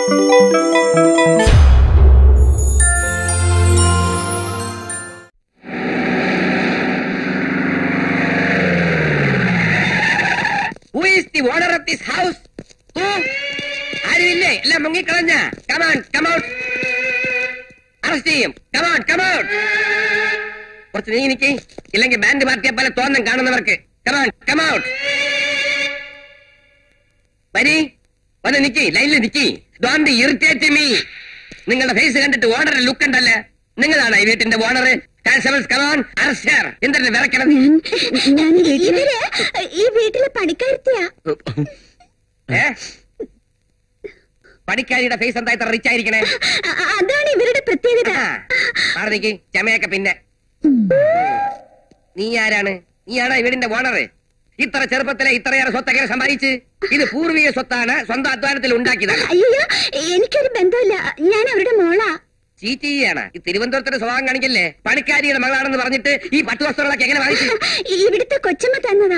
Who is the owner of this house? Who? ആരുമില്ലേ? എല്ലാം മുങ്ങിക്കളഞ്ഞ. Come on, come out. Arrest ചെയ്യും. Come on, come out. കുറച്ച് നീ എനിക്ക്, ഇല്ലെങ്കിൽ ബാൻഡ് പാർട്ടിയെ പോലെ തോന്നും കാണുന്നവർക്ക്. Come on, come out. വരി, വന്ന് നിക്കി, ലൈനിൽ നിക്കി. Don't irritate me. നിങ്ങളുടെ ഫേസ് കണ്ടിട്ട് ഓണറുടെ ലുക്ക് ഉണ്ടല്ലേ? നിങ്ങളാണ് ഈ വീട്ടിന്റെ ഓണർ. ഈ വീട്ടിലെ പണിക്കാരിയാ. പണിക്കാരിയുടെ ഫേസ് എന്താ ഇത്ര റിച്ച് ആയിരിക്കണേ? അതാണ് ഇവരുടെ പ്രത്യേകത. മാറിക്ക് ചമയൊക്കെ. പിന്നെ നീ ആരാണ്? നീയാണോ ഈ വീടിന്റെ ഓണർ? ഇത്ര ചെറുപ്പത്തിലെ ഇത്രയേറെ സ്വത്തൊക്കെ സമ്പാദിച്ച്? ഇത് പൂർവിക സ്വത്താണ്, സ്വന്തം അധ്വാനത്തിൽ ഉണ്ടാക്കിയതാണ്. അയ്യോ, എനിക്കൊരു ബന്ധമില്ല. ഞാൻ അവരുടെ മോളാ. ചീറ്റ് ചെയ്യാണ്. ഈ തിരുവനന്തപുരത്തിന്റെ സ്വഭാവം കാണിക്കല്ലേ? പണിക്കാരിയുടെ മകളാണെന്ന് പറഞ്ഞിട്ട് ഈ പട്ടുവസ്ത്രങ്ങളൊക്കെ എങ്ങനെ വാങ്ങിച്ചു? ഇവിടുത്തെ കൊച്ചമ്മ തന്നതാ.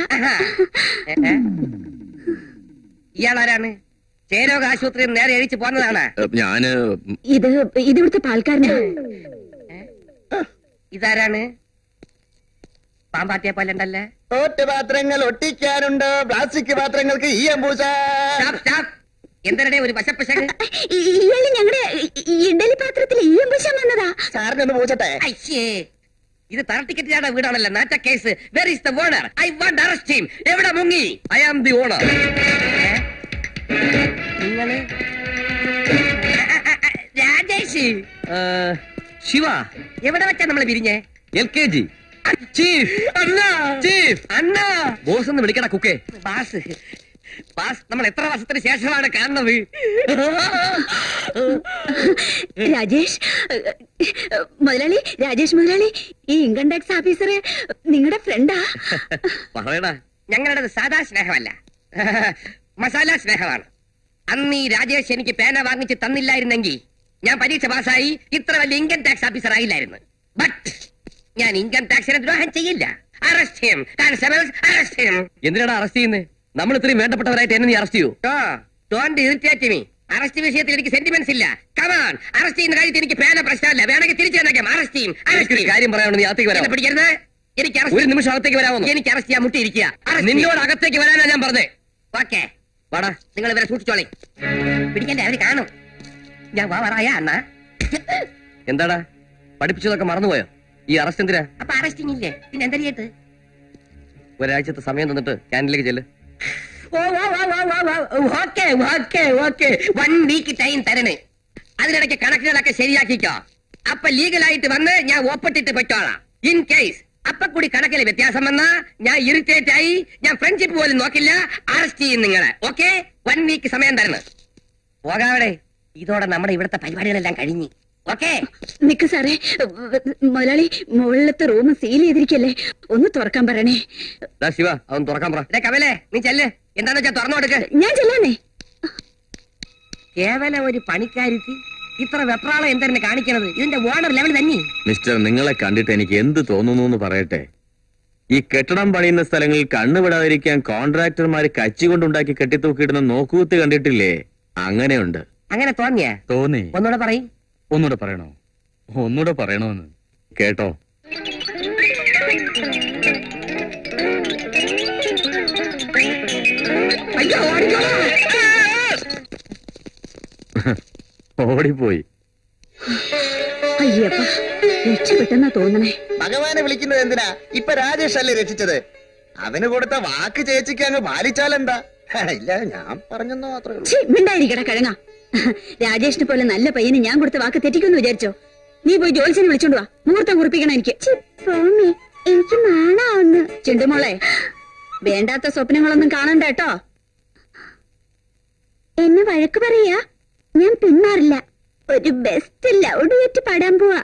ഇയാളാരാണ്? ചേരോഗ ആശുപത്രിയിൽ നേരെ എഴിച്ചു പോന്നതാണ്. ഞാന് ഇവിടുത്തെ പാൽക്കാരനാ. ഇതാരാണ്? പാമ്പാട്ടിയെ പോലെ ഉണ്ടല്ലേ? പാത്രങ്ങൾ ഒട്ടിക്കാനുണ്ട്, പ്ലാസ്റ്റിക് പാത്രങ്ങൾക്ക് ഈ അമ്പൂസ. എന്തിനെ ഒരു വശപ്പശക്? ഇയാള് ഞങ്ങളുടെ ഇഡലി പാത്രത്തിൽ ഈ അമ്പൂശം വന്നതാ. സാറിനൊന്ന് പൂച്ചട്ടെ. അയ്യേ, ഇത് തറ ടിക്കറ്റ് വീടാണല്ലോ. നാറ്റ case. Where is the owner? I want arrest him. എവിടെ മുങ്ങി? I am the owner. നിങ്ങള് രാജേഷ്? ശിവ. എവിടെ വെച്ചാ നമ്മള് പിരിഞ്ഞേ? LKG. ചീഫ്. അണ്ണാ, ചീഫ്. അണ്ണാ. ബോസ് എന്ന് വിളിക്കണ കുക്കേ. ബാസ്, ബാസ്, നമ്മൾ എത്ര വർഷത്തിന് ശേഷമാണ് കാണുന്നത്? രാജേഷ് മുതലാളി, രാജേഷ് മുതലാളി, ഈ ഇൻകം ടാക്സ് ഓഫീസർ നിങ്ങളുടെ ഫ്രണ്ടാ? പറയടാ. ഞങ്ങളുടേത് സാധാ സ്നേഹമല്ല, മസാല സ്നേഹമാണ്. അന്ന് ഈ രാജേഷ് എനിക്ക് പേന വാങ്ങിച്ച് തന്നില്ലായിരുന്നെങ്കിൽ ഞാൻ പരീക്ഷ പാസ്സായി ഇത്ര വലിയ ഇൻകം ടാക്സ് ഓഫീസർ ആയില്ലായിരുന്നു. ബട്ട് ഞാൻ ഇൻകം ടാക്സിനെ ദ്രോഹം ചെയ്യില്ല. അറസ്റ്റ് ചെയ്യും. കോൺസ്റ്റബിൾസ് അറസ്റ്റ് ചെയ്യും. എന്തിനാണ് അറസ്റ്റ് ചെയ്യുന്നത്? നമ്മൾ ഇത്രയും വേണ്ടപ്പെട്ടവരായിട്ട് എന്നെ നീ അറസ്റ്റ് ചെയ്യൂ? Don't irritate me. അറസ്റ്റ് വിഷയത്തിൽ എനിക്ക് സെന്റിമെന്റ്സ് ഇല്ല. കമാൺ, അറസ്റ്റ് ചെയ്യുന്ന കാര്യത്തിൽ എനിക്ക് പേന പ്രശ്നമല്ല. വേണമെങ്കിൽ തിരിച്ചു തന്നേക്കാം. അറസ്റ്റ് ചെയ്യും. കാര്യം പറയാനുണ്ട്. നീ അകത്തേക്ക് വരാം. പിടിക്കരുത്. എനിക്ക് ഒരു നിമിഷം അകത്തേക്ക് വരാമോ? എനിക്ക് അറസ്റ്റ് ചെയ്യാൻ മുട്ടിയിരിക്കുക. നിന്നോട് അകത്തേക്ക് വരാനാ ഞാൻ പറഞ്ഞേ. ഓക്കെ, വാടാ. നിങ്ങൾ ഇവരെ സൂക്ഷിച്ചോളെ. പിടിക്കണ്ടേ? അവര് കാണും. ഞാൻ പറയാ അണ്ണാ. എന്താടാ പഠിപ്പിച്ചതൊക്കെ മറന്നുപോയോ? ഈ അറസ്റ്റ് എന്തിനാ? അപ്പൊ അറസ്റ്റിംഗ് ഇല്ലേ? പിന്നെ എന്താ ചെയ്യത്ത്? ഒരാഴ്ചത്തെ സമയം തന്നിട്ട് ക്യാൻറ്റീനിലേക്ക് ചെല്ല്. ഓക്കെ 1 വീക്ക് ടൈം തരണേ. അതിനിടയ്ക്ക് കണക്കുകളൊക്കെ ശരിയാക്കിക്കോ. അപ്പൊ ലീഗലായിട്ട് വന്ന് ഞാൻ ഒപ്പിട്ടിട്ട് പറ്റോളാം. ഇൻ കേസ് അപ്പൊ കൂടി കണക്കിൽ വ്യത്യാസം വന്നാ ഞാൻ ഇറിറ്റേറ്റ് ആയി, ഞാൻ ഫ്രണ്ട്ഷിപ്പ് പോലും നോക്കില്ല. അറസ്റ്റ് ചെയ്യും നിങ്ങളെ. ഓക്കെ, 1 വീക്ക് സമയം തരണം. പോകാവിടെ. ഇതോടെ നമ്മുടെ ഇവിടുത്തെ പരിപാടികളെല്ലാം കഴിഞ്ഞു. ഓക്കെ, നിക്ക് സാറേ. മുതലാളി, മുകളിലത്തെ റൂം സീൽ ചെയ്തിരിക്കല്ലേ, ഒന്ന് തുറക്കാൻ പറയണേ. ശിവ, അവൻ തുറക്കാൻ പറ. കമലേ, നീ ചെല്ല്. എന്താന്ന് വെച്ചാ തുറന്നു കൊടുക്ക. ഞാൻ ചെല്ലാനേ. കേവലം ഒരു പണിക്കാരിക്ക് ഇത്ര വെപ്രാളം എന്തെന്നെ കാണിക്കണത്? ഇതിന്റെ ഓണർ ലെവൽ തന്നെ. മിസ്റ്റർ, നിങ്ങളെ കണ്ടിട്ട് എനിക്ക് എന്ത് തോന്നുന്നു എന്ന് പറയട്ടെ. ഈ കെട്ടിടം പണിയുന്ന സ്ഥലങ്ങളിൽ കണ്ണുവിടാതിരിക്കാൻ കോൺട്രാക്ടർമാര് കച്ചികൊണ്ടുണ്ടാക്കി കെട്ടിത്തൂക്കിയിടുന്ന നോക്കുകുത്ത് കണ്ടിട്ടില്ലേ? അങ്ങനെയുണ്ട്. അങ്ങനെ തോന്നിയാ? തോന്നി. ഒന്നുകൂടെ പറയും. ഒന്നുകൂടെ പറയണോ? ഒന്നുകൂടെ പറയണോന്ന് കേട്ടോ. ഓടിപ്പോയി. അയ്യപ്പ, രക്ഷപ്പെട്ടെന്നാ തോന്നണേ. ഭഗവാനെ വിളിക്കുന്നത് എന്തിനാ? ഇപ്പൊ രാജേഷ് അല്ലേ രക്ഷിച്ചത്? അവന് കൊടുത്ത വാക്ക് ചേച്ചിക്ക് അങ്ങ് പാലിച്ചാലെന്താ? ഇല്ല, ഞാൻ പറഞ്ഞെന്നോ മാത്രമേ ഉള്ളൂ. മിണ്ടായിരിക്കട കിഴങ്ങ. രാജേഷിനെ പോലെ നല്ല പയ്യന് ഞാൻ കൊടുത്ത വാക്ക് തെറ്റിക്കുമെന്ന് വിചാരിച്ചോ? നീ പോയി ജോത്സ്യനെ വിളിച്ചോണ്ട് വാ. മുഹൂർത്തം കുറിപ്പിക്കണം എനിക്ക്. എനിക്ക് നാണാവുന്നു. ചിണ്ടുമോളെ, വേണ്ടാത്ത സ്വപ്നങ്ങളൊന്നും കാണണ്ട കേട്ടോ. എന്നെ വഴക്ക് പറയാ? ഞാൻ പിന്മാറില്ല. ഒരു ബെസ്റ്റ് ലവ് ഡുവറ്റ് പാടാൻ പോവാ.